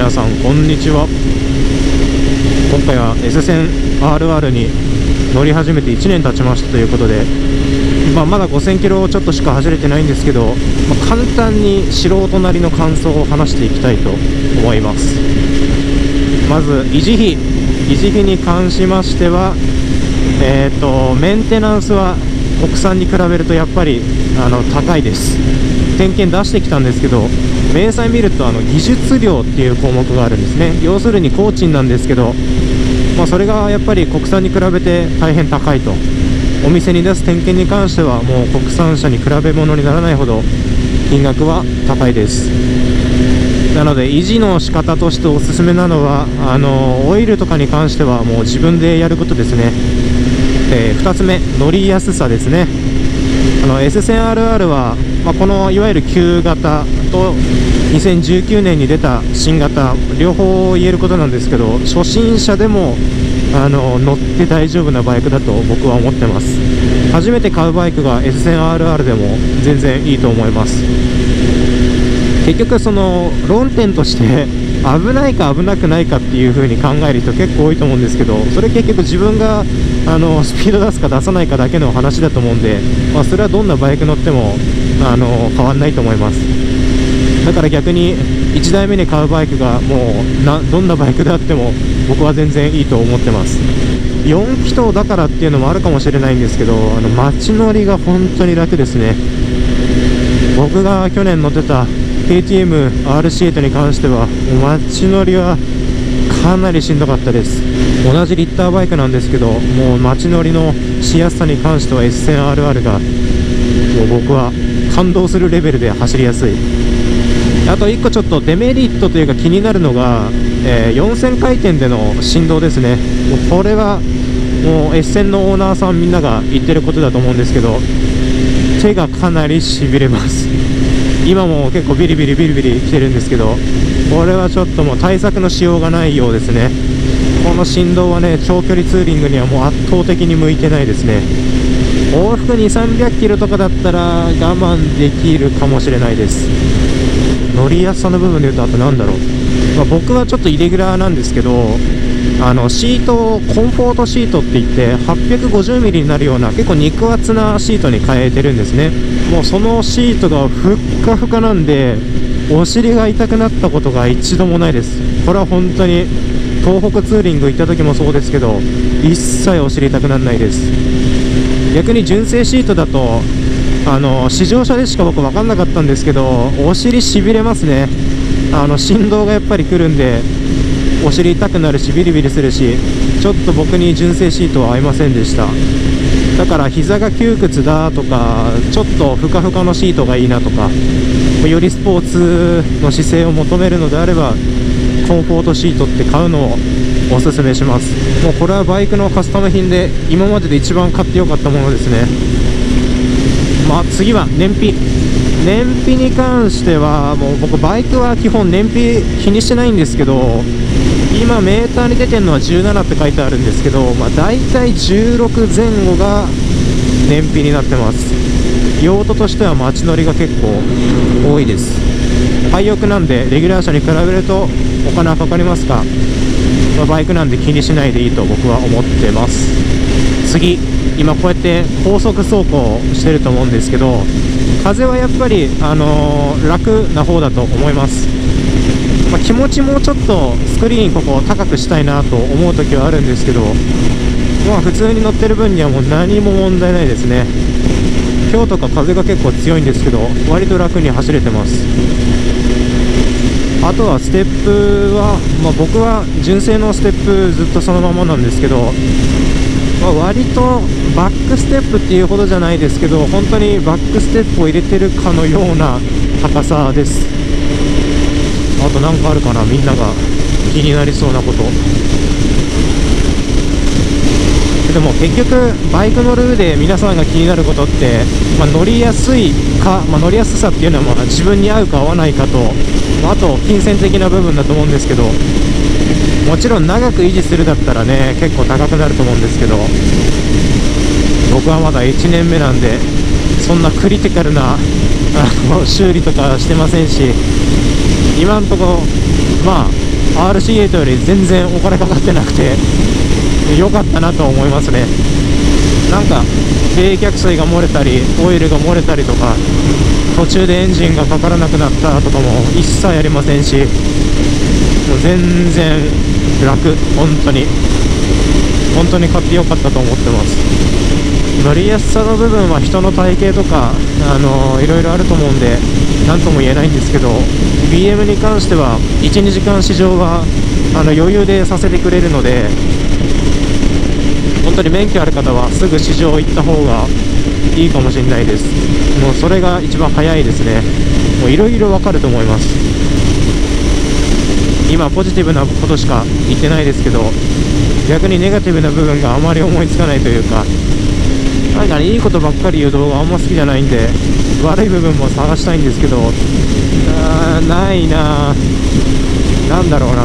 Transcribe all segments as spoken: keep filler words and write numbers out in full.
皆さんこんにちは。今回は S 線 アールアール に乗り始めていちねん経ちましたということで、まあ、まだごせんキロちょっとしか走れてないんですけど、まあ、簡単に素人なりの感想を話していきたいと思います。まず維持費維持費に関しましては、えーとメンテナンスは国産に比べるとやっぱりあの高いです。点検出してきたんですけど、明細見るとあの技術料っていう項目があるんですね。要するに工賃なんですけど、まあ、それがやっぱり国産に比べて大変高いと。お店に出す点検に関してはもう国産車に比べ物にならないほど金額は高いです。なので維持の仕方としておすすめなのは、あのオイルとかに関してはもう自分でやることですね。えー、ふたつめ、乗りやすさですね。あの エス線 アールアール は、まあ、このいわゆる旧型とにせんじゅうきゅうねんに出た新型両方言えることなんですけど、初心者でもあの乗って大丈夫なバイクだと僕は思ってます。初めて買うバイクが エス線 アールアール でも全然いいと思います。結局その論点として危ないか危なくないかっていう風に考える人結構多いと思うんですけど、それ結局自分があのスピード出すか出さないかだけの話だと思うんで、まあ、それはどんなバイク乗ってもあの変わんないと思います。だから逆にいちだいめに買うバイクがもうなどんなバイクであっても僕は全然いいと思ってます。よん気筒だからっていうのもあるかもしれないんですけど、あの街乗りが本当に楽ですね。僕が去年乗ってた ケーティーエムアールシーエイト に関しては街乗りはかなりしんどかったです。同じリッターバイクなんですけど、もう街乗りのしやすさに関しては エス線 アールアール がもう僕は感動するレベルで走りやすい。あといっこちょっとデメリットというか気になるのが、えー、よんせん回転での振動ですね。もうこれはもう S 線のオーナーさんみんなが言ってることだと思うんですけど、手がかなりしびれます。今も結構ビリビリビリビリ来てるんですけど、これはちょっともう対策のしようがないようですね。この振動はね、長距離ツーリングにはもう圧倒的に向いてないですね。往復にせんさんびゃくキロとかだったら我慢できるかもしれないです。乗りやすさの部分でいうと、あとなんだろう、まあ、僕はちょっとイレギュラーなんですけど、あのシートをコンフォートシートって言ってはっぴゃくごじゅうミリになるような結構肉厚なシートに変えてるんですね。もうそのシートがふっかふかなんでお尻が痛くなったことが一度もないです。これは本当に東北ツーリング行った時もそうですけど、一切お尻痛くならないです。逆に純正シートだとあの試乗車でしか僕分かんなかったんですけど、お尻しびれますね。あの振動がやっぱり来るんでお尻痛くなるしビリビリするし、ちょっと僕に純正シートは合いませんでした。だから膝が窮屈だとか、ちょっとふかふかのシートがいいなとか、よりスポーツの姿勢を求めるのであればコンフォートシートって買うのをおすすめします。もうこれはバイクのカスタム品で今までで一番買ってよかったものですね。まあ次は燃費燃費に関してはもう僕バイクは基本燃費気にしてないんですけど、今メーターに出てるのはじゅうななって書いてあるんですけど、まあ、大体じゅうろくぜん後が燃費になってます。用途としては街乗りが結構多いです。廃屋なんでレギュラー車に比べるとお金はかかりますが、まあ、バイクなんで気にしないでいいと僕は思ってます。次、今こうやって高速走行してると思うんですけど、風はやっぱり、あのー、楽な方だと思います。まあ、気持ちもうちょっとスクリーンここ高くしたいなと思う時はあるんですけど、まあ普通に乗ってる分にはもう何も問題ないですね。今日とか風が結構強いんですけど割と楽に走れてます。あとはステップは、まあ、僕は純正のステップずっとそのままなんですけど、まあ、割とバックステップっていうほどじゃないですけど、本当にバックステップを入れてるかのような高さです。あと何かあるかな、みんなが気になりそうなこと。でも結局バイク乗る上で皆さんが気になることって、まあ、乗りやすいか、まあ、乗りやすさっていうのはまあ自分に合うか合わないかと、まあ、あと金銭的な部分だと思うんですけど、もちろん長く維持するだったらね結構高くなると思うんですけど、僕はまだいちねんめなんでそんなクリティカルなあの修理とかしてませんし、今のところまあアールシーエイト より全然お金かかってなくて良かったなと思いますね。なんか冷却水が漏れたりオイルが漏れたりとか、途中でエンジンがかからなくなったとかも一切ありませんし、もう全然楽、本当に本当に買ってよかったと思ってます。乗りやすさの部分は人の体型とか、あのー、いろいろあると思うんで何とも言えないんですけど、 ビーエム に関してはいちにじかん試乗はあの余裕でさせてくれるので、本当に免許ある方はすぐ試乗行った方がいいかもしれないです。もうそれが一番早いですね。もういろいろわかると思います。今ポジティブなことしか言ってないですけど、逆にネガティブな部分があまり思いつかないというか、なんかね、いいことばっかり言う動画あんま好きじゃないんで、悪い部分も探したいんですけど、あーないなー、なんだろうな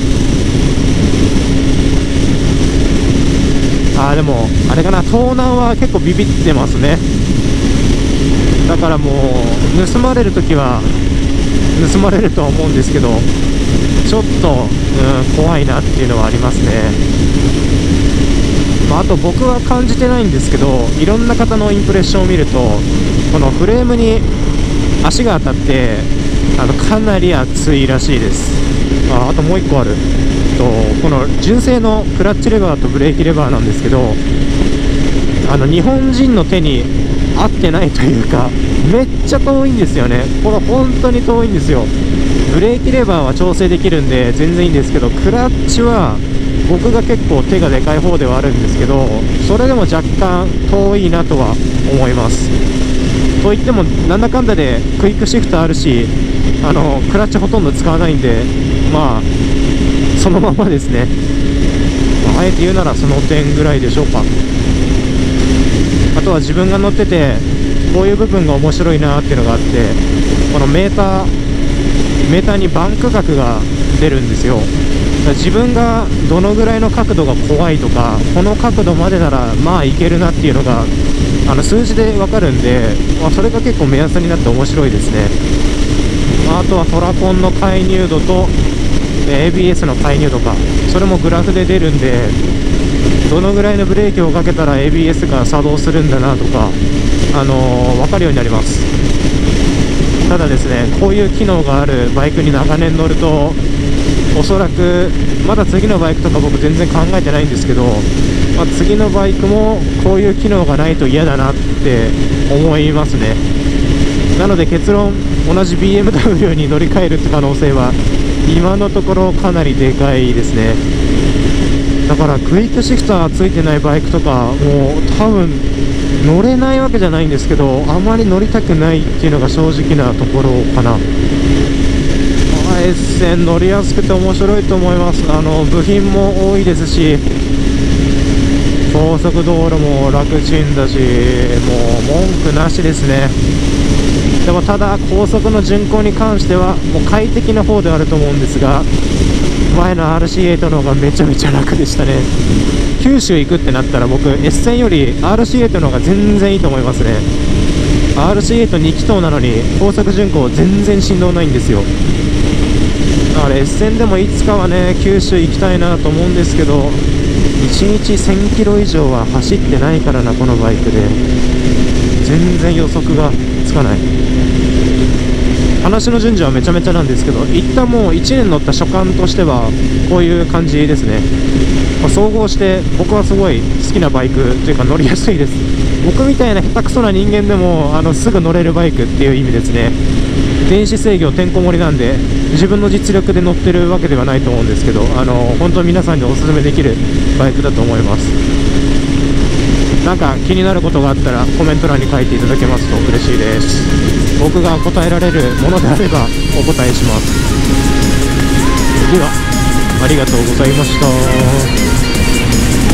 あーでもあれかな、盗難は結構ビビってますね。だからもう盗まれるときは盗まれるとは思うんですけど、ちょっと、うん、怖いなっていうのはありますね。まあ、あと僕は感じてないんですけど、いろんな方のインプレッションを見ると、このフレームに足が当たってあのかなり熱いらしいです。 あ, あともういっこあると、この純正のクラッチレバーとブレーキレバーなんですけど、あの日本人の手に合ってないというか、めっちゃ遠いんですよね。これ本当に遠いんですよ。ブレーキレバーは調整できるんで全然いいんですけど、クラッチは僕が結構手がでかい方ではあるんですけど、それでも若干遠いなとは思います。といってもなんだかんだでクイックシフトあるし、あのクラッチほとんど使わないんで、まあそのままですね。あえて言うならその点ぐらいでしょうか。あとは自分が乗っててこういう部分が面白いなっていうのがあって、このメーターメーターにバンク角が出るんですよ。自分がどのぐらいの角度が怖いとか、この角度までならまあいけるなっていうのがあの数字で分かるんで、まあ、それが結構目安になって面白いですね。あとはトラコンの介入度と エービーエス の介入度か、それもグラフで出るんで、どのぐらいのブレーキをかけたら エービーエス が作動するんだなとか、あのー、分かるようになります。ただですね、こういう機能があるバイクに長年乗ると、おそらくまだ次のバイクとか僕全然考えてないんですけど、まあ、次のバイクもこういう機能がないと嫌だなって思いますね。なので結論、同じ ビーエムダブリュー に乗り換えるって可能性は今のところかなりでかいですね。だからクイックシフターついてないバイクとかもう多分乗れないわけじゃないんですけど、あまり乗りたくないっていうのが正直なところかな。エスセン乗りやすくて面白いと思います。あの部品も多いですし、高速道路も楽ちんだし、もう文句なしですね。でもただ高速の巡航に関してはもう快適な方ではあると思うんですが、前の アールシーエイト の方がめちゃめちゃ楽でしたね。九州行くってなったら僕 エスセン より アールシーエイト の方が全然いいと思いますね。 アールシーエイトに 気筒なのに高速巡航全然振動ないんですよ。だから エスセン でもいつかはね九州行きたいなと思うんですけど、いちにちせんキロ以上は走ってないからな、このバイクで全然予測がつかない。話の順序はめちゃめちゃなんですけど、一旦もういちねん乗った所感としてはこういう感じですね。まあ、総合して僕はすごい好きなバイクというか乗りやすいです。僕みたいな下手くそな人間でもあのすぐ乗れるバイクっていう意味ですね。電子制御てんこ盛りなんで自分の実力で乗ってるわけではないと思うんですけど、あの本当に皆さんにおすすめできるバイクだと思います。なんか気になることがあったらコメント欄に書いていただけますと嬉しいです。僕が答えられるものであればお答えします。ではありがとうございました。